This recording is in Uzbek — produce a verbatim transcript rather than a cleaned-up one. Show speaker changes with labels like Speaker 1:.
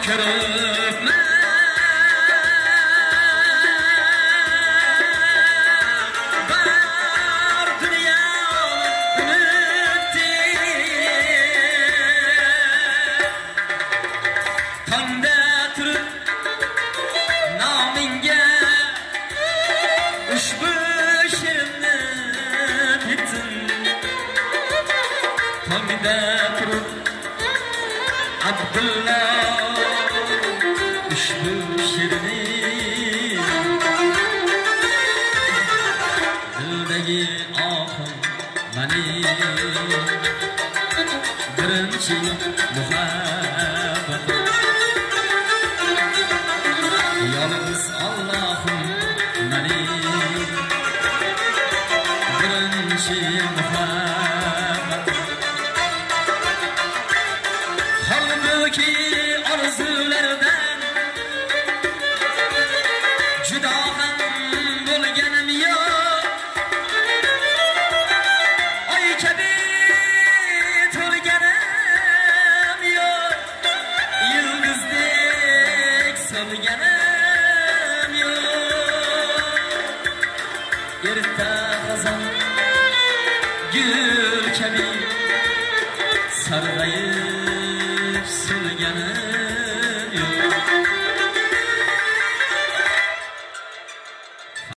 Speaker 1: ko'ribman bar dunyo unutdi tongda turib nomingga ushbu she'rni bitdim tongda turib Abdulla ushbu she'rni dildagi oxir mening birinchi muhabbatim yolg'iz Allohim mening birinchi muhabbatim halbuki orzulardan judo ham bo'lganim yo'q oy kabi to'lganim yo'q yulduzdek so'lganim yo'q erta xazon gul kabi sarg'ayib